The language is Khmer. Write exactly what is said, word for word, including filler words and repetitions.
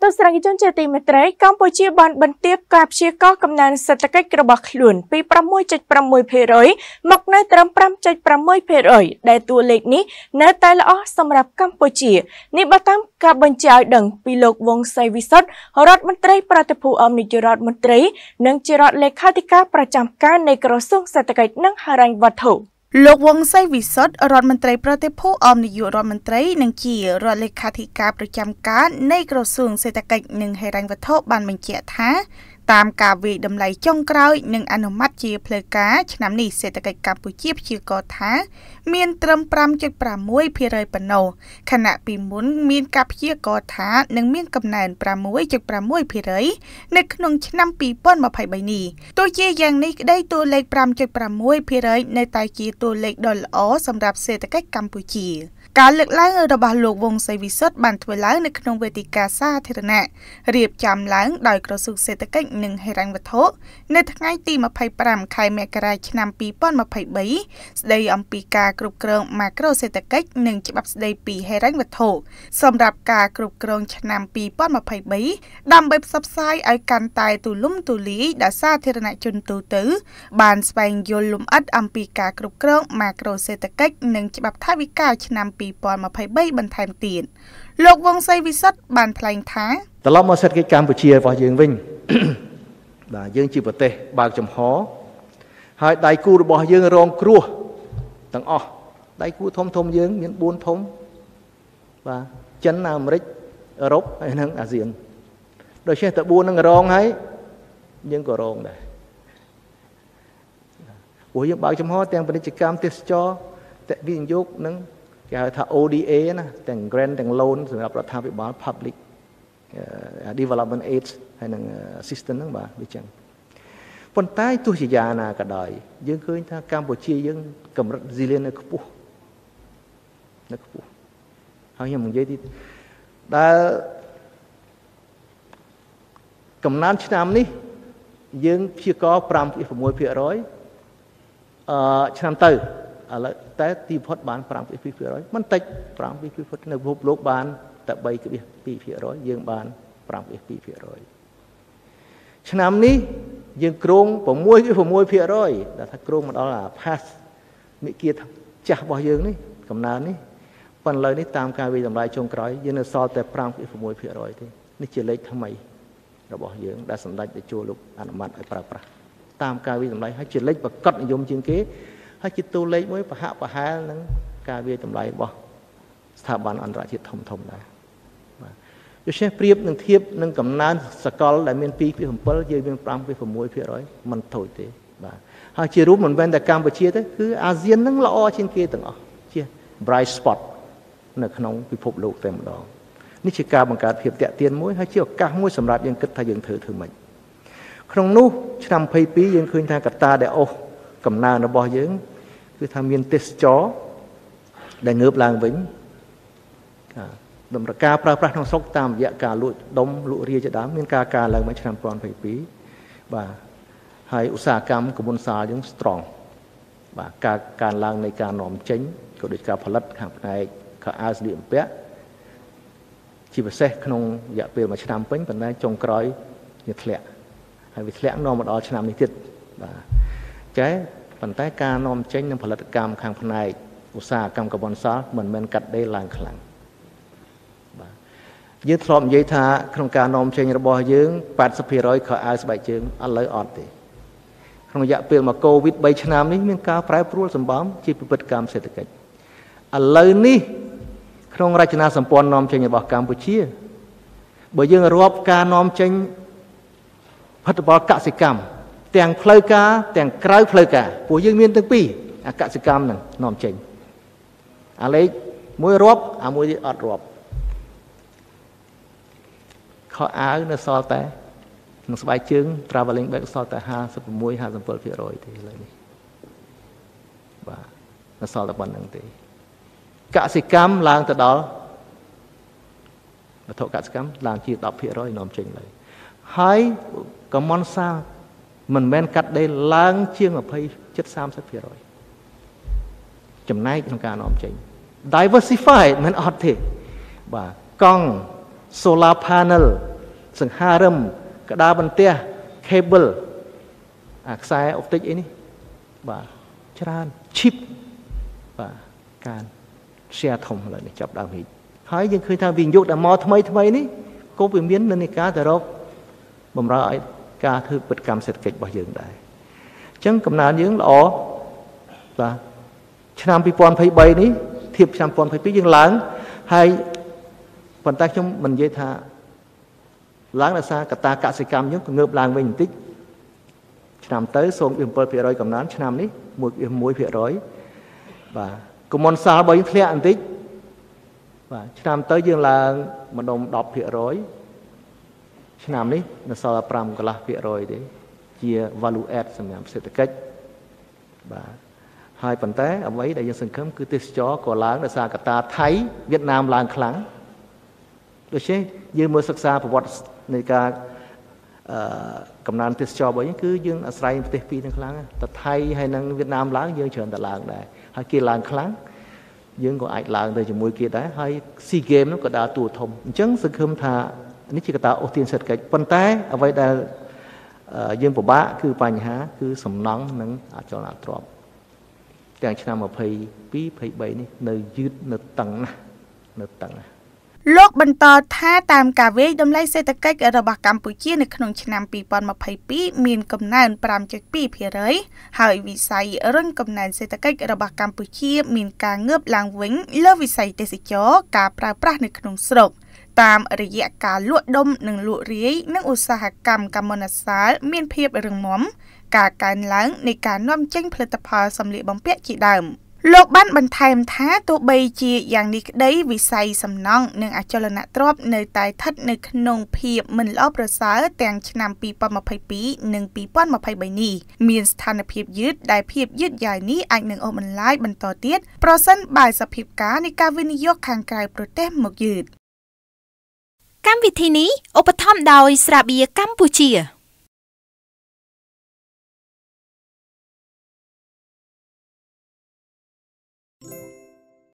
ទស្សនិកជនជាទីមេត្រីកម្ពុជាបានបន្ទាបការព្យាករណ៍កំណើនសេដ្ឋកិច្ចរបស់ខ្លួនពី ប្រាំមួយចុចប្រាំមួយភាគរយ មកនៅត្រឹម ប្រាំចុចប្រាំមួយភាគរយ ដែលតួលេខនេះនៅតែល្អសម្រាប់កម្ពុជានេះបើតាមការបញ្ជាក់ឲ្យដឹងពីលោកវង្សសីវិសុទ្ធរដ្ឋមន្ត្រីប្រតិភូអមនាយករដ្ឋមន្ត្រីនិងជារដ្ឋលេខាធិការប្រចាំការនៃក្រសួងសេដ្ឋកិច្ចនិងហិរញ្ញវត្ថុលោកវង្សសីវិសុទ្ធរដ្ឋមន្ត្រីប្រតិភូអមនាយករដ្ឋមន្ត្រីនិងជារដ្ឋលេខាធិការប្រចាំការនៃក្រសួងសេដ្ឋកិច្ចនិងហិរញ្ញវត្ថុបានបញ្ជាក់ថាតាមការវិយតម្លៃចុងក្រោយនិងអនុម័តជាផ្លូវការឆ្នាំនេះសេដ្ឋកិច្ចកម្ពុជាព្យាករណ៍ថាមានត្រឹម ប្រាំចុចប្រាំមួយភាគរយ ប៉ុណ្ណោះខណៈពីមុនមានការព្យាករណ៍ថានឹងមានកំណើន ប្រាំមួយចុចប្រាំមួយភាគរយ នៅក្នុងឆ្នាំពីរពាន់ម្ភៃបីនេះទោះជាយ៉ាងនេះក្តីតួលេខ ប្រាំចុចប្រាំមួយភាគរយ នៅតែជាតួលេខដ៏ល្អសម្រាប់សេដ្ឋកិច្ចកម្ពុជាការលើកឡើងរបស់លោកវង្សសីវិសុទ្ធបានធ្វើឡើងនៅក្នុងវេទិកាសាធារណៈរៀបចំឡើងដោយក្រសួងសេដ្ឋកិច្ចនិងហិរញ្ញវត្ថុនៅថ្ងៃទីម្ភៃប្រាំខែមករាឆ្នាំពីរពាន់ម្ភៃបីស្ដីអំពីការគ្រប់គ្រងម៉ាក្រូសេដ្ឋកិច្ចនិងច្បាប់ស្ដីពីហិរញ្ញវត្ថុសម្រាប់ការគ្រប់គ្រងឆ្នាំពីរពាន់ម្ភៃបីដើម្បីផ្សព្វផ្សាយឲ្យកាន់តែទូលំទូលាយដល់សាធារណជនទូទៅបានស្វែងយល់លម្អិតអំពីការគ្រប់គ្រងម៉ាក្រូសេដ្ឋកិច្ចនិងច្បាប់ថវិកាឆ្នាំពីរពាន់ម្ភៃបីបន្ថែមទៀតលោកវង្សសីវិសុទ្ធបានថ្លែងថាត្រឡប់មកសេដ្ឋកិច្ចកម្ពុជារបស់យើងវិញបាទយើងជាប្រទេសបើកចំហហើយដៃគូរបស់យើងរងគ្រោះទាំងអស់ដៃគូធំធំយើងមានបួនធំបាទចិនអាមេរិកអឺរ៉ុបហើយនិងអាស៊ានដូច្នេះតែបួននឹងរងហើយយើងក៏រងដែរព្រោះយើងបើកចំហទាំងពាណិជ្ជកម្មទេសចរតែវិនិយោគនឹងគេហៅថា អូ ឌី เอ ណាទាំង grant ទាំង loan សម្រាប់រដ្ឋាភិបាល public development aid ហើយនឹង assistance ហ្នឹងបាទវាចឹងប៉ុន្តែទោះជាយ៉ាងណាក៏ដោយយើងឃើញថាកម្ពុជាយើងកម្រិត resilient នៅខ្ពស់នៅខ្ពស់ហើយខ្ញុំនិយាយទីដែលកំណើនឆ្នាំនេះយើងព្យាករណ៍ ប្រាំចុចប្រាំមួយភាគរយ អឺឆ្នាំទៅឥឡូវតែទីផុតបាន ប្រាំចុចពីរភាគរយ មិនតិច ប្រាំចុចពីរភាគរយ នៅពិភពលោកបានតែ បីចុចពីរភាគរយ យើងបាន ប្រាំចុចពីរភាគរយ ឆ្នាំនេះយើងគ្រោង ប្រាំមួយចុចប្រាំមួយភាគរយ ដែលថាគ្រោងមកដល់អា pass មិគៀចាស់របស់យើងនេះកំណើននេះប៉ុន្តែឥឡូវនេះតាមការវិយតម្លៃចុងក្រោយយើងនៅសល់តែ ប្រាំចុចប្រាំមួយភាគរយ ទេនេះជាលេខថ្មីរបស់យើងដែលសម្ដេចតេជោលោកអនុម័តឲ្យប្រើប្រាស់តាមការវិយតម្លៃហើយជាលេខប្រកបនិយមជាងគេហើយជាតួលេខមួយប្រហាក់ប្រហែលនឹងការវិយតម្លៃរបស់ស្ថាប័នអន្តរជាតិធំធំដែរបាទដូច្នេះប្រៀបនឹងធៀបនឹងកំណើនសកលដែលមាន ពីរភាគbảy យើងមាន ប្រាំភាគប្រាំមួយភាគរយ មិនថយទេបាទហើយជារួមមិនមែនតែកម្ពុជាទេគឺអាស៊ាននឹងល្អជាងគេទាំងអស់ជា bright spot នៅក្នុងពិភពលោកតែម្ដងនេះជាការបង្កើតភាពតាក់ទាញមួយហើយជាឱកាសមួយសម្រាប់យើងគិតថាយើងធ្វើធ្វើម៉េចក្នុងនោះឆ្នាំยี่สิบสองយើងឃើញថាកត្តាដែលអូសកំណើនរបស់យើងគឺថាមានទេសចរដែលងើបឡើងវិញតម្រូវការប្រើប្រាស់ក្នុងស្រុកតាមរយៈការលក់ដុំលក់រាយជាដើមមានការកើនឡើងមកឆ្នាំยี่สิบยี่สิบสองបាទហើយឧស្សាហកម្មកមុនសាលយើង strong បាទការកើនឡើងនៃការនាំចេញក៏ដូចការផលិតខាងផ្នែកខោអាវស្លៀកបំពាក់ជាពិសេសក្នុងរយៈពេលមួយឆ្នាំពេញប៉ុន្តែចុងក្រោយវាធ្លាក់ហើយវាធ្លាក់នាំមកដល់ឆ្នាំនេះទៀតបាទចេះប៉ុន្តែការនាំចេញនិងផលិតកម្មខាងផ្នែកឧស្សាហកម្មកមុនសាលមិនមែនកាត់ដេរឡើងខ្លាំងបាទយើងធ្លាប់និយាយថាក្នុងការនាំចេញរបស់យើង 八十ភាគរយ ខោអាវស្បែកជើងឥឡូវអត់ទេក្នុងរយៈពេលមកកូវីដបីឆ្នាំនេះមានការប្រែប្រួលសម្បំជាពិពិធកម្មសេដ្ឋកិច្ចឥឡូវនេះក្នុងរចនាសម្ព័ន្ធនាំចេញរបស់កម្ពុជាបើយើងរាប់ការនាំចេញផលិតផលកសិកម្មទាំងផ្លូវការទាំងក្រៅផ្លូវការពួកយើងមានទាំងពីរអាកសិកម្មហ្នឹងនាំចេញអាលេខមួយរាប់អាមួយទៀតអត់រាប់ខោអាវនៅសល់តែក្នុងស្បែកជើង traveling bag សល់តែห้าสิบหก ห้าสิบเจ็ดភាគរយ ទេឥឡូវនេះបាទនៅសល់តែប៉ុណ្្នឹងទេកសិកម្មឡើងទៅដល់វត្ថុកសិកម្មឡើងជា ដប់ភាគរយ នាំចេញឡើយហើយកមុនសាលមិនមែនកាត់ដេរឡើងជាងยี่สิบ ជិត สามสิบភាគរយ ចំណែកក្នុងការនាំចេញ diversify មិនអត់ទេបាទកង់ solar panel សង្ហារឹមក្តារបន្ទះ cable អាខ្សែអុកទិកអីនេះបាទច្រើនឈីបបាទការ share ធំឡើយនេះចាប់ដើមហិចហើយយើងឃើញថាវិនិយោគដែលមកថ្មីថ្មីនេះក៏វាមាននិន្នាការទៅរកបំរើឲ្យការធ្វើបដកម្មសេដ្ឋកិច្ចរបស់យើងដែរអញ្ចឹងកំណើនយើងល្អបាទឆ្នាំពីរពាន់ยี่สิบสามនេះធៀបឆ្នាំពីរពាន់ยี่สิบสองយើងឡើងហើយប៉ុន្តែខ្ញុំមិននិយាយថាឡើងដោយសារកត្តាកសិកម្មយើងក៏ងើបឡើងវិញបន្តិចឆ្នាំទៅ ศูนย์จุดเจ็ดเปอร์เซ็นต์ កំណើនឆ្នាំនេះ មួយจุดหนึ่งเปอร์เซ็นต์ បាទកុំមុនសាលរបស់យើងធ្លាក់បន្តិចបាទឆ្នាំទៅយើងឡើងម្ដុំ ដប់ភាគរយ ឆ្នាំនេះនៅសល់ ប្រាំ កន្លះភាគរយទេជា value add សម្រាប់សេដ្ឋកិច្ចបាទហើយប៉ុន្តែអ្វីដែលយើងសង្ឃឹមគឺទេសចរក៏ឡើងដោយសារកត្តាថៃវៀតណាមឡើងខ្លាំងដូច្នេះយើងមើលសិក្សាប្រវត្តិនៃការអឺកំណើនទេសចររបស់យើងគឺយើងអាស្រ័យប្រទេសពីរទាំងខ្លាំងតែថៃហើយនិងវៀតណាមឡើងយើងច្រើនតែឡើងដែរហើយគេឡើងខ្លាំងយើងក៏អាចឡើងទៅជាមួយគេដែរហើយ SEA Games នោះក៏ដើរតួធំអញ្ចឹងសង្ឃឹមថានេះជាកត្តាអូសទាញសេដ្ឋកិច្ចប៉ុន្តែអ្វីដែលយើងពិបាកគឺបញ្ហាគឺសំណង់និងអចលនទ្រព្យទាំងឆ្នាំยี่สิบสอง ยี่สิบสามនេះនៅយឺតនៅតឹងណាស់នៅតឹងណាស់លោកបន្តថាតាមការវិយតម្លៃសេដ្ឋកិច្ចរបស់កម្ពុជានៅក្នុងឆ្នាំពីរពាន់ยี่สิบสองមានកំណើន ប្រាំจุดពីរភាគរយ ហើយវិស័យរុញកំណើនសេដ្ឋកិច្ចរបស់កម្ពុជាមានការងើបឡើងវិញលើវិស័យទេសចរការប្រើប្រាស់នៅក្នុងស្រុកតាមរយៈការលក់ដុំនិងលក់រាយនិងឧស្សាហកម្មកម្មនសាលមានភាពរឹងមាំការកើនឡើងនៃការនាំចេញផលិតផលសម្លៀកបំពាក់ជាដើមលោកបានបន្ថែមថាទោះបីជាយ៉ាងនេះក្តីវិស័យសំណង់និងអចលនទ្រព្យនៅតែស្ថិតនៅក្នុងភាពមិនល្អប្រសើរទាំងឆ្នាំពីរពាន់ยี่สิบสองនិងពីរពាន់ยี่สิบสามនេះមានស្ថានភាពយឺតដែលភាពយឺតយ៉ាវនេះអាចនឹងអូសបន្លាយបន្តទៀតប្រសិនបើសភាពការនៃការវិនិយោគខាងក្រៅប្រទេសមកយឺតកម្មវិធីនេះឧបត្ថម្ភដោយស្រាបៀរកម្ពុជា